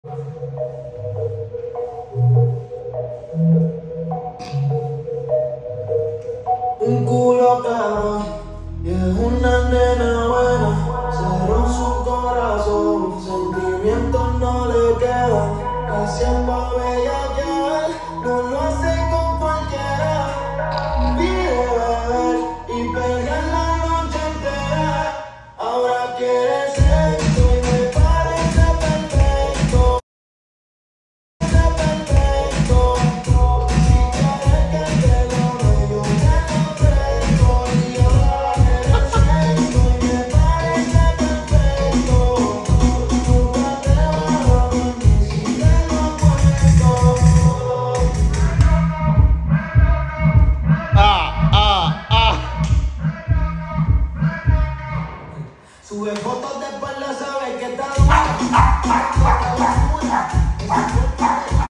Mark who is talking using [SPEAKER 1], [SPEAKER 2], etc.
[SPEAKER 1] Un culo cabrón y es una nena buena. Cerró su corazón, sentimientos no le quedan. Haciendo bellaquear, no lo hace con cualquiera. Pide beber y perder la noche entera. Ahora quiere sexo y me parece perfecto. Perfecto. Si quieres que te lo dé, yo te lo presto. Y ahora quiere sexo y me parece perfecto. Nunca te vas a dormir si te lo cuento. Sube fotos de espalda, sabes que está dura.